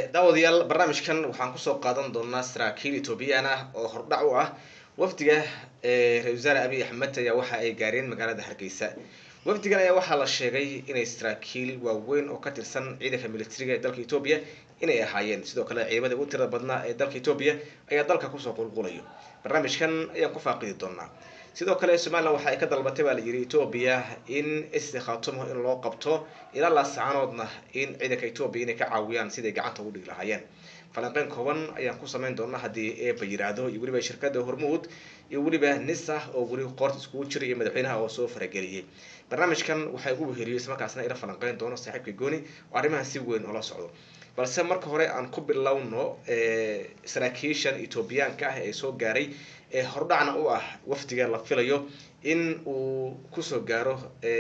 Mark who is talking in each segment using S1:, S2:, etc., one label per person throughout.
S1: daawadayaal barnaamijkan waxaan kusoo qaadan doonaa saraakiil Ethiopian ah oo hordhac u ah wafdiga Ra'iisul Wasaare Abiy Ahmed ayaa waxa ay gaareen magaalada Hargeysa. Wafdigan ayaa waxaa la sheegay inay saraakiil waaweyn oo ka tirsan ciidanka militariga ee dalka Ethiopia inay ahaayeen sidoo kale ciidamada ugu tirada badnaa ee dalka Ethiopia ayaa dalka kusoo qulqulayo. Barnaamijkan ayaan ku faaqidi doonaa. sidoo kale Soomaaliland waxa ay ka dalbatay baa la yiri Ethiopia in istiqaatumo in loo qabto ilaa la saanoodna in ciidanka Ethiopia inay ka caawiyaan sidii gacanta ugu dhigi lahaayeen. falanqeyn kooban ayaan ku sameyn doonaa hadii ay bayiraado iyo waliba shirkadda Hormuud iyo waliba NISA oo wali qoort isku jiray madaxweynaha oo soo farageliyay. barnaamijkan waxa ugu weheliyay isla markaasna ila falanqeyn doono saaxiibkii Gooni oo arrimaha si weyn oo la socdo. balse marka hore aan ku bilowno saraakiishan Ethiopian-ka ah ee soo gaaray hordhacna u ah wafdiga la filayo in uu ku soo gaaro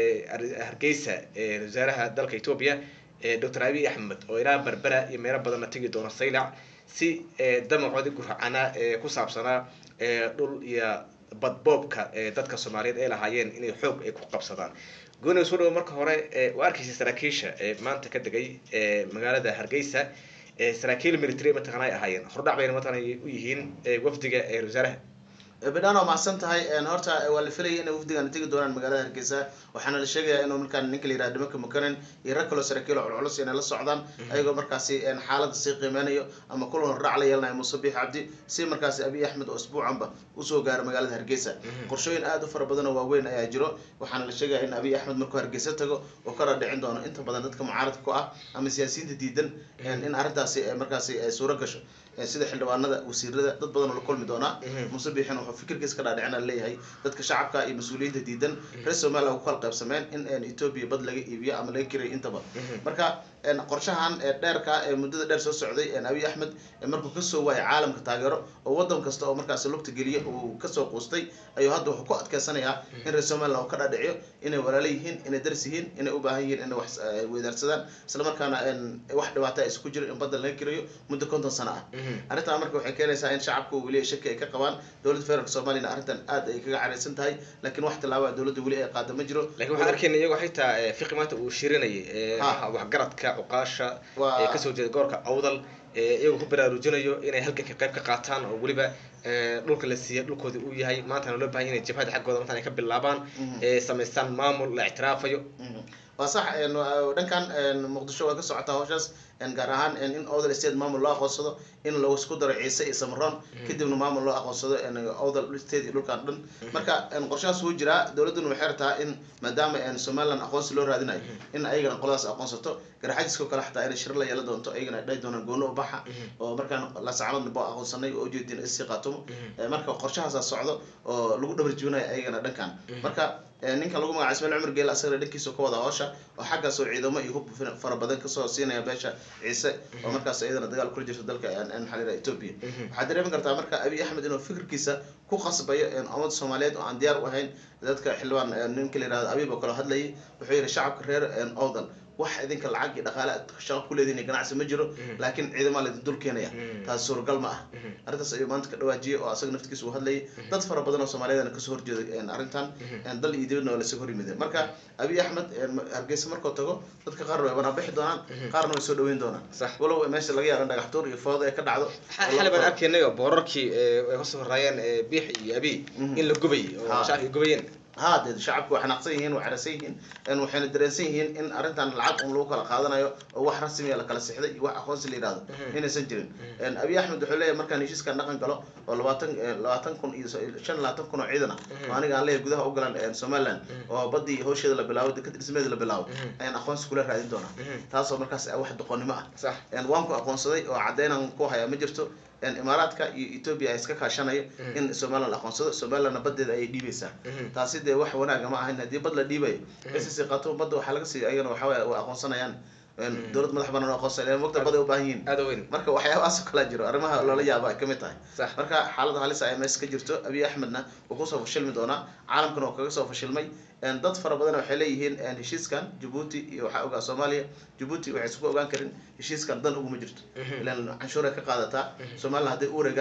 S1: Hargeysa wasaaraha dalka Ethiopia Dr. Abiy Ahmed oo ilaa Berbera iyo meelo badan tagi doona Saylac si damacoodi guracana ku saabsanaa dhul iyo badboobka dadka Soomaaliyeed ay lahaayeen inay xoog ay ku qabsadaan. gooni soo dhaw marka hore waa arkaysa saraakiisha maanta ka dagay magaalada Hargeysa saraakiil military ma taqaanay ahaayeen hordhac bay ma taqaanay u yihiin wafdiga wasaaraha
S2: بدانا مع سنتهاي هرتا ولا فيلي إنه وفد عن تيجي دوران مجال هركيسة وحنا الشيء إنه ممكن نكلي راد مكان يركلوا سركيلو على العلوس يعني للصعدان أيوة مركزي إن حالة السيق مانيو أما كلهم الرعلة يلا مصبيح عبدي سي مركزي أبي أحمد أسبوع عنبه وسوق جار مجال هركيسة قرشين آدو فربنا ووين أجرو وحنا الشيء إن أبي أحمد مركز هركيسة تجو وكرر عندنا أنت بدنتك معارض كوع أما سياسيين جديدا إن أردت مركزي سورة قشة sida xildhibaanada wasiirada dad badan oo la kulmi doona musabiixin wuxuu fikirkiisa ka dhaadhicina leeyahay dadka shacabka iyo mas'uuliyiinta diidan reer Soomaaliya oo kala qaybsameen in Ethiopia bad laga iibiyo ama laga kiray intaba marka qorshahan dheerka muddada dheer soo socday Abiy Ahmed markuu ka soo waayay caalamka taageero oo wadan kasta oo markaas lugta geliyo oo ka soo qoostay ayuu hadda wuxuu ku adkeysanayaa in reer Soomaaliya oo ka dhaadhiciyo inay walaalayihiin inay daris yihiin inay u baahan yihiin in wax weedarsadaan isla markaana wax dhibaato isku jiro in bad laga kirayo muddo 50 sano ah arrinta marka waxay keenaysaa in shacabku wali shaki ay ka qabaan dawladda federaalka Soomaaliya arrintan aad ay kaga careysan tahay laakiin wax talaabo dawladda wali ay qaado ma jiro
S1: laakiin waxa arkaynaa iyagu xitaa fiqimaanta uu shirinayay wax garadka uqaasha ka soo jeeda goorka awdal iyagu ku baraarujinayo inay halka ka qayb ka qaataan oo waliba dhulka la siiyay dhulkooda uu yahay maanta loo baahan yahay jabhada xaggooda maanta ay ka bilaabaan sameystaan maamul la ictiraafayo
S2: وصح إنه دكان مقدشة وكسرعتها هوشاس إن جراهن إن أوضل استيد مامل الله قصده إن لو سكودر عيسى يسمران كده إنه مامل الله قصده إن أوضل استيد يلو كاردن مركا إن قرشاس هو جرا دولة إنه حيرتها إن مدام إن سومالان أقوس لور هذين إن أيجنا قلاص أقوسته جرحاجس كل حتى إن الشر لا يلا دون تو أيجنا ده دون جونو بحة ومركا لا سعمل نبأ أقوسنا يوجد إن استقاتهم مركا قرشاس الصعدة لو دبر جونا أيجنا دكان مركا ninka lagu magacaabo Ismaaciil Umar Geela asaga dhankiisa ka wada hawsha oo xagga soo ciidamo iyo hub fara badan ka soo siinaya beesha Ciise oo markaas ayadana dagaal ku jirto dalka xalida Ethiopia waxa dareemin kartaa marka Abiy Ahmed inuu fikirkiisa ku qasbayo in ummadda Soomaaliyeed oo aan diyaar u ahayn dadka xildhibaan ninka la yiraahdo Abiy oo kala hadlayay wuxuu yiri shacabka reer Awdal wax idinka lacag iyo dhaqaale shaqo ku leedin ganacsi ma jiro laakiin ciidamada la dul keenaya taas suuragal ma ah arintaas ayuu maanta ka dhawaajiyay oo asaga naftigiisa uu hadlayay dad fara badan oo Soomaaliyeed ka soo horjeeday arintan dal iyo dibadna la soo horimideen marka Abiy Ahmed Hargeysa markuu tago dadka qaar way bana bixi doonaan qaarna way soo dhaweyn doonaan walow meesha laga yaabo dhagaxtuur iyo foodo ay ka dhacdo
S1: xal baan arkaynay boorarkii ay ka soo raayeen biix iyo Abiy in la gubay oo shacabku gubayeen
S2: هذا الشعب وإحنا قصيهن وعرسيهن إن وحنا درسيهن إن أرنتان العقم لو كلا قادنا وواحد رسمي على كلا سحدة واحد خاص اللي هذا هنا سنجرين إن أبي أحمد حليه مركان يشيس كان نقل قالوا والواتن الواتن كون شن لا تكون عيدنا وأنا قال لي جودها أوجلان سومالان وبدي هوش هذا بلاود كتير اسمه هذا بلاود إن أخوان سكولر هذين دونا تاسو مركز واحد دقوني معه
S1: صح
S2: إن وانكو أخوان صدي وعدينا نكوها يا مجرتو إن إماراتك إثيوبيا إسكا كاشانية إن سومالا الأخوان صدق سومالا نبدل أي ديبيسا تاسيد واحد وانا جماعة هنا دي بدل ديبي بس سيقاتهم بدو حلقة سي أينا وحوا وأخوان صنا يعني دولة مدح بنا أخوان صنا وقت بدو باهين
S1: هذا وين
S2: مركا وحياة أسوق لا جرو أرمها ولا يابا كمتاي
S1: صح
S2: مركا حالة هالي ساي مسك جرتو أبي أحمدنا وقصة فشل مدونا عالم كانوا قصة فشل مي إن ضد فربنا وحليهن إن هشيس كان جيبوتي وحقوق Soomaaliya جيبوتي وعسكو أوغان كرين هشيس كان ضن أبو مجرد لأن عنشورة كقادتها Soomaaliya هذي أورجانا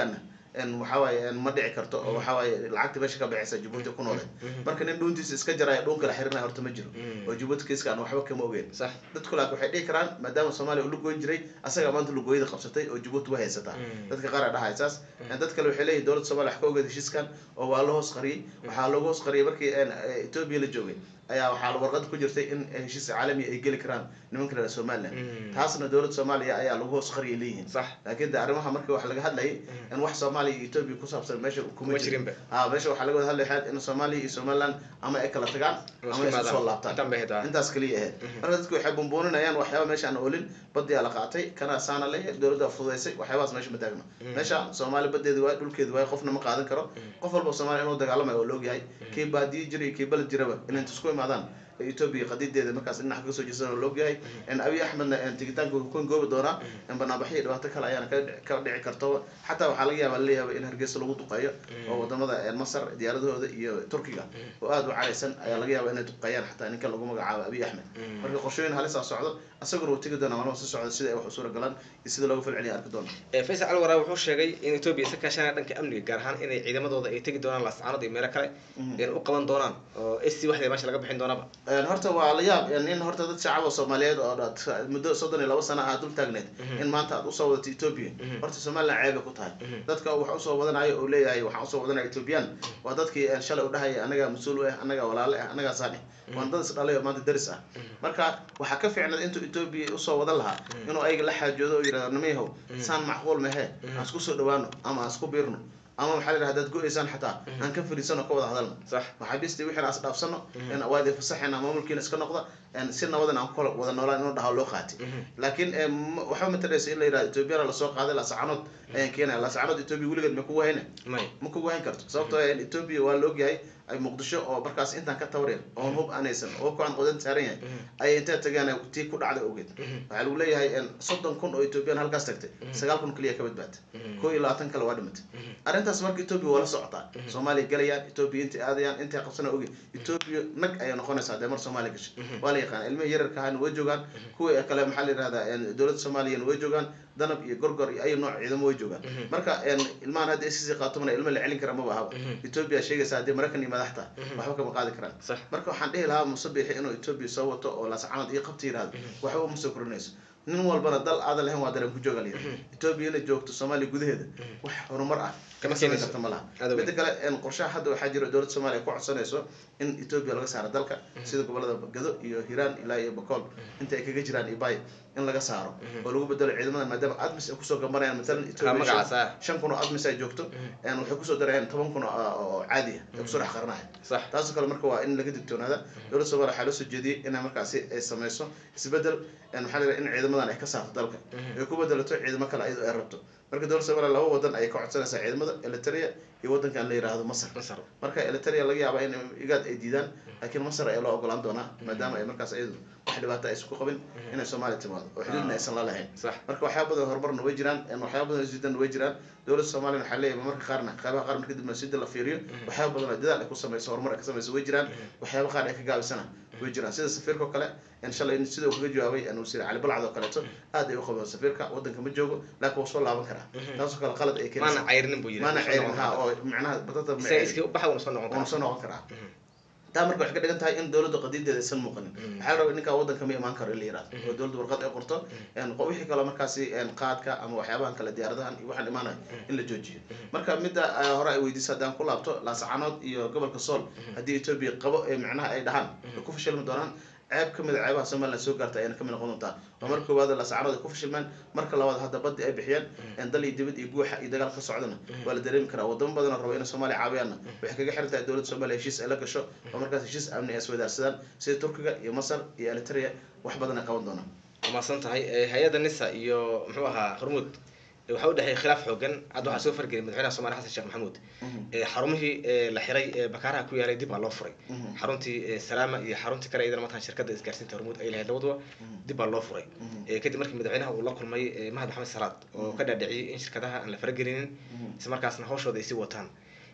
S2: waxa waaye ma dhici karto oo waxa waaye lacagta meesha ka baxaysa Djibouti ku nool marka nin dhuuntiisa iska jaraya dhuun kala xiriirna horta ma jiro oo Djibouti kiiska aan waxba kama ogeyn
S1: صح
S2: dadku laakiin waxay dhihi karaan maadaama Soomaaliya uu lugoyn jiray asaga maanta lugooyada qabsatay oo Djibouti way haysataa dadka qaar dhahay saas dad kale waxay leeyihiin dawladda Soomaaliya wax ka ogeyd heshiiskan oo waa la hoos qariyay waxa lagu hoos qariyay markii Ethiopia la joogay ayaa waxa la warqad ku jirtay in heshiis caalami ay gali karaan nimanka reer Soomaaliland taasna dawladda Soomaaliya ayaa lagu hoos qariyay leeyihiin
S1: صح
S2: laakiin arrimaha markii wax laga hadlayay in wax Soomaaliya iyo Ethiopia ku saabsan meesha kuma jirin meesha waxa laga hadlayay in Soomaaliya iyo Somaliland ama ay kala tagaan ama ay soo laabtaan intaas kaliya marka dadku waxay bumbuuninayaan waxyaabo meesha aan oolin badiya la qaatay kana saana leh dawladda fududeysay waxyaabaas meesha ma taagna meesha Soomaaliya badeedu waa dhulkeedu waa qofna ma qaadan karo qof walba Soomaaliya inuu dagaalamayo oo loo yahay kii baadiye jiray kii balad jiraba inay isku imaadaan Ethiopia qadiideeda markaas dhinac ka soo jeesan oo loo yahay Abiy Ahmed tigitaanku ku goobi doona banaabaxii dhibaato kale ayaan ka dhici karto xataa waxa laga yaabaa leeyahay in Hargeysa lagu duqeeyo oo wadamada Masar diyaaradooda iyo Turkiga oo aad u calaysan ayaa laga yaabaa inay duqeeyaan xataa ninka lagu magacaabo Abiy Ahmed marka qorshooyin halis ah socdo asaguna uu tigi doona maalmo soo socda sida ay wax u suura galaan iyo sida loogu falceliyo arki doona
S1: Faisal Al Waraa wuxuu sheegay in Ethiopia iska kaashanaya dhanka amniga gaar ahaan inay ciidamadooda ay tagi doonaan Laascaanood iyo meelo kale in u qaban doonaan oo SC waxda meesha laga bixin doonaba
S2: horta waa la yaab in horta dad shacab Soomaaliyeed oo muddo 32 sano ah dul taagneed in maanta aad u soo wadato Ethiopia horta Soomaaliland ceeb ku tahay dadka wax u soo wadanayo oo leeyahay waxa u soo wadanaya Ethiopian waa dadkii shalay u dhahay anaga mas'uul ah anaga walaal ah anaga saani waan dad isdhalay maanta daris ah marka waxa ka fiicnaa intuu Ethiopia u soo wadan lahaa inuu ayaga la xaajoodo oo yiraahdo nimeeyahow saan macquul ma ahay aan isku soo dhawaano ama aan isku biirno ama waxa la yiraahdaa dad go'aysan xataa aan ka fariisano ka wada hadalno
S1: صح
S2: waxa bisti wixii aan dhaafsano in awaadi fasaxina maamulkiina iska noqda in si nabadan aan kula wada noolaan inuu dhaxo loo qaati laakiin waxa ma tadaysa in la yiraahdo Ethiopia la soo qaaday Laascaanood ayaan keenay Laascaanood Ethiopia wiligeed ma ku wahayna ma ku wahan karto sababtoo ah Ethiopia waa loo yahay ay Muqdisho oo markaas intaan ka tawreen oo hub aanaysan oo ku aan qodan saaran yahay ay inta tagaan tii ku dhacday ogeed waxa lagu leeyahay in 30,000 oo Ethiopian halkaas tagtay 9,000 kaliya ka badbaatay 21 kale waa dhimatay arintaas markii Ethiopia wala socota Soomaaliya galayaan Ethiopia inta aadayaan inta qabsana ogeed Ethiopia nag ay noqonaysaa deemar Soomaaliya gashay wala yaqaan ilmaha yararka ahaan way joogan kuwa kale maxaa la yiraahdaa dawladda Soomaaliya way joogan danab iyo gorgor iyo ay nooc ciidamo way joogan marka ilmahan hadda isii qaatomana ilmo la celin kara ma baahaba Ethiopia sheegaysa hadii Mareykan iyo madaxda waxba kama qaadi karaan marka waxaan dhihi lahaa Musabbixi inuu Ethiopia soo wato oo Laascaanood iyo qabti yiraahdo waxba uma soo korinayso nin walbana dal aad lahayn waa dareen ku jooga leeyahay Ethiopia inay joogto Soomaaliya gudaheeda wax horumar ah kama sii karto malaha mid kale qorshaha hadda waxa jira dawladda Soomaaliya ku codsanayso in Ethiopia laga saaro dalka sida gobolada Gado iyo Hiiraan ilaa iyo Bakool inta ay kaga jiraan Ibay in laga saaro oo lagu bedelo ciidamada maadaama admis ay ku soo gamarayaan midalan Ethiopia 5,000 admis ay joogto waxay ku soo darayaan 10,000 oo caadi ah ay ku soo xaqarnaa taas kale marka waa in laga digtoonaada dawladda Soomaaliya waxa la soo jeediyay in markaasi ay sameeyso isbedel waxa la in ciidamadan ay ka saarto dalka ay ku bedelato ciidamo kale ay rabto marka dawladda Soomaaliya laba wadan ay ka codsanaysaa ciidamada Eritrea iyo wadankan la yiraahdo Masar marka Eritrea laga yaabo in igaad ay diidaan laakiin Masar ay loo ogolaan doonaa maadaama ay markaas ay wax dhibaato ay isku qabin in Soomaaliya timaado oo xididna aysan la lahayn marka waxyaabo badan horumarna way jiraan waxyaabo badan isdiidan way jiraan dawladda Soomaaliya waxa leeyahay marka qaarna qaybaha qaar markii dib sida la fiiriyo waxyaabo badan dadaal ay ku sameeyso horumar ay ka sameeyso way jiraan waxyaabo qaar ay ka gaabisana way jiraan sida safiirka kale in shalay sida uu kaga jawaabay inuu sir cali balcad kaleeto aad ay u qabaan safiirka wadanka ma joogo laakiin soo laaban kara taas oo kale qalad ay keenayso
S1: maana ceyrnin buu yiri
S2: maana ceyrnin ha oo macnaha badada ma
S1: iska u baxay uu soo noqon
S2: kara marka wax ka dhigan tahay in dawladda qadiideeda aysan muuqanin waxa la rabaa ninka wadanka ma imaan karo in la yiraahdo oo dawladda warqad ay qorto wixii kale markaasi qaadka ama waxyaabahan kale diyaaradahan iyo waxaan imaanay in la joojiyo marka midda hore ay weydiisay hadaan ku laabto Laascaanood iyo gobolka Sool hadii Ethiopia qabo ee macnaha ay dhahan ku fashilmi doonaan ceeb kamid ceebaha Soomaaliland soo gaartay ayna kamid noqon doontaa oo markii waada Laascaanood ku fashilmaan marka labaad hadda badii ay bixiyeen dal iyo dibad iyo guuxa iyo dagaal ka socdana waa la dareemi karaa wadamo badan oo raba in Soomaaliya caawiyaan waxay kaga xirantahay dawladda Soomaaliya heshiis ay la gasho oo markaas heshiis amni ay isweydaarsadaan sida Turkiga iyo Masar iyo Eritrea wax badan ay qaban doonaan
S1: ma san tahay hay'adda NISA iyo muxuu ahaa Hormuud waxa u dhaxay khilaaf xoogan aad waxa soo fargelay madaxweynaha Soomaaliya Xasan Sheekh Maxamuud xarumihii la xiray Bakaaraha ku yaalay dib loo furay xaruntii Salaama iyo xaruntii kale idan markaan shirkadda isgaarsiinta Hormuud ay lahayd labadaba dib loo furay kadib markii madaxweynaha uu la kulmay Mahad Maxamed Salaad oo ka dhaadhiciyay in shirkadaha aan la faragelinin isla markaasna hawshooda ay si wataan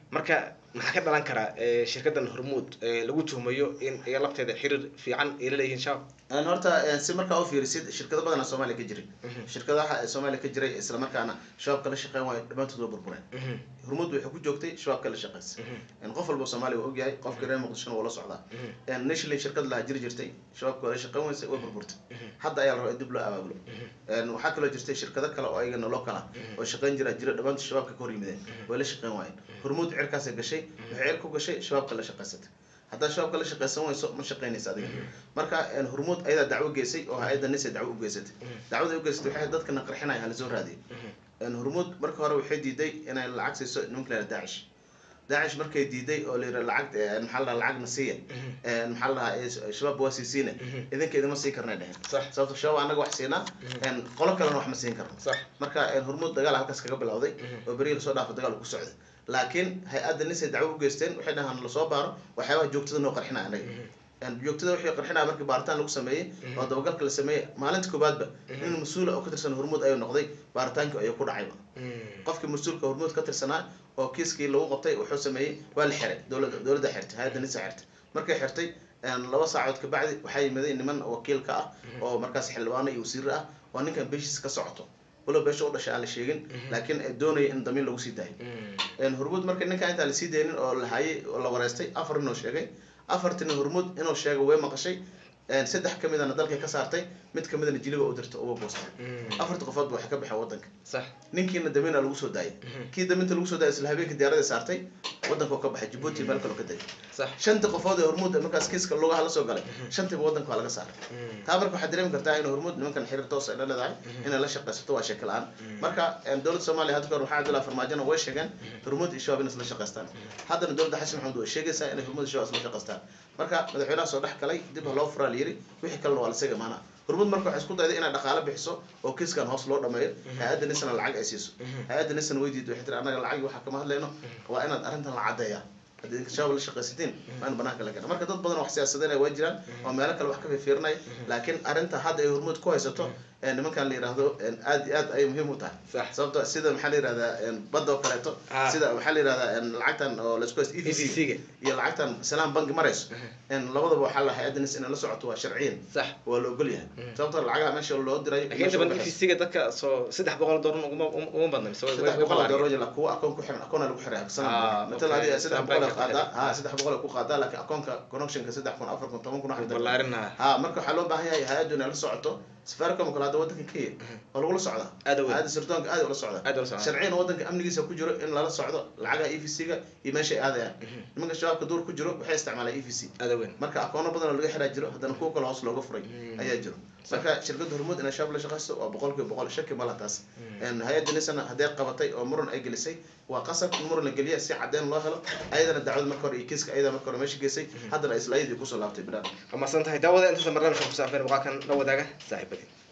S1: marka maxaa ka dhalan kara shirkadan hormuud lagu tuhmayo in ay lafteeda xiriir fiican ay la leeyihiin shabaab
S2: horta si markaa u fiirisid shirkado badan oo Soomaaliya ka jiray shirkadaha Soomaaliya ka jiray isla markaana shabaabka la shaqeyn waayo dhamaantood waa burbureen hormuud waxay ku joogtay shabaabka la shaqeysa qof walba Soomaaliya uu ogyahay qofka reer Muqdisho waa la socdaa national shirkad la jiri jirtay shabaabka la shaqeyn waysay way burburtay hadda ayaa la rabaa dib loo abaabulo waxaa kaloo jirtay shirkado kale oo ayagana local ah oo shaqeyn jira dhamaantood shabaabka ka hor yimideen way la shaqeyn waayeen hormuud cirkaas ay gashay waxay ku gashay shabaabka la shaqeysatay hadda shabaabka la shaqeysan wayso ma shaqeynaysa adiga marka hormuud ayada dacwo geysay oo hay'adda NIS dacwo u geysatay dacwada u geysatay waxay dadkana qarxinayaan la soo raadiyay hormuud marka hore waxay diiday inay lacag siiso nimanka la daacish markay diiday oo la yiraahdo lacag maxaa la lacag nasiya maxaa la shabaab waa siisiina idinka idima sii karnaa dhahan sababtoo shabaab anaga wax siinaa qolo kalena wax ma siin karno marka hormuud dagaal halkaas kaga bilowday oo bariil soo dhaafay dagaal ku socday laakiin hay'adda NIS dacwo u geysteen waxay dhahaan la soo baaro waxyaabaha joogtada noo qarxinaa anaga joogtada waxay qarxinaa markii baaritaan lagu sameeyay oo dabagalka la sameeyay maalinta koobaadba in mas'uul oo ka tirsan hormuud ayuu noqday baaritaanka ayuu ku dhacay qofkii mas'uulka hormuud ka tirsanaa oo kiiskii lagu qabtay wuxuu sameeyay waa la xiray dawladda xirtay hay'adda NIS xirtay markay xirtay 2 saacadood ka bacdi waxay yimaadeen niman wakiilka ah oo markaas xildhibaan iyo wasiir ah oo ninkan beeshiis ka socoto wala beesho u dhashay aan la sheegin laakiin ay doonayeen in damiin lagu sii daayo hormuud markii ninka inta la sii deeynin oo la hayay oo la wareystay afar inoo sheegay afartina hormuud inuu sheego way maqashay saddex kamidana dalka ka saartay mid kamidana jiliba u dirtay oo boostay afarta qofood waxay ka baxay wadanka
S1: sax
S2: ninkiina damiin lagu soo daayay kii damiinta lagu soo daayay isla habeenkii diyaarada saartay wadanka ka baxay Djibouti meel kale ka tagay
S1: sax
S2: shanta qofood ee hormuud markaas kiiska looga hala soo galay shantiba wadanka waa laga saaray taa marka waxa dareemi kartaa in hormuud nimankan xiriir toos ah la leedahay in la shaqeysto waa shakal aan marka dawladda Soomaaliya hadda waxa Cabdullaahi Farmaajo way sheegeen hormuud iyo shabaab in la shaqeystaan haddana dawladda Xasan Maxamed way sheegaysaa in hormuud iyo shabaab la shaqeystaan marka madaxweynaha soo dhax galay dib loo furaa la yiri wixii kale waa la saga maana hormuud marka waxay isku dayday inay dhaqaale bixiso oo kiiskan hoos loo dhameeyo hay'adda NIS lacag ay siiso hay'adda NIS way diiday waxay tiri anaga lacag waxa kama hadlayno waa inaad arrintan la cadeeyaa hadii shabaab la shaqeysateen waan banaanka la gala marka dad badan wax siyaasadeen way jiraan oo meelo kale wax ka fiirnay laakiin arrinta hadda ay hormuud ku haysato nimankan la yiraahdo aad ay muhiim u tahay sababtoo sida maxaa la yiraahdaa badda oo kaleeto sida maxaa la yiraahdaa lacagtan oo la isku EFC iyo lacagtan Salaam Bank marayso labadaba waxa la hay'adda NIS in la socoto waa sharciyan
S1: sax
S2: waa la ogol yahay sababtoo lacagaha meesha loo diray
S1: inta badan EFC dadka soo $300 ugu badnay soo
S2: $300 la kuwa akoon ku xiran akoon lagu xiray مثلا هذه 300 قادا 300 ku qaada laakiin akoonka connectionka 3,000 4,000 10,000
S1: balaarinaa
S2: marka waxa loo baahan yahay hay'aduna la socoto safaricom kala hada wadanka Kenya oo lagu la socdo aad sirdoonka aad ula socdo sharciyan wadanka amnigiisa ku jiro in la socdo lacagaha EFC-ga iyo meesha aadaya nimanka shabaabka door ku jiro waxay isticmaalaan EFC marka akoono badan oo laga xiraa jiro hadana kuwa kale hoos looga furay ayaa jiro marka shirkadda hormuud in shabaab la shaqeysto oo 100% shaki ma lahaas hay'adda NIS haday qabatay oo muran ay gelisay waa qasab in muran la geliyo si cadeen loo helo ayadana dacwad marka hore iyo kiiska ayada marka hore meesha geysay hadana islaayidii ku soo laabtay bilaad
S1: ama santahay daawada inta marnamijka ku saabsan waqakan la wadaaga saaxiibadii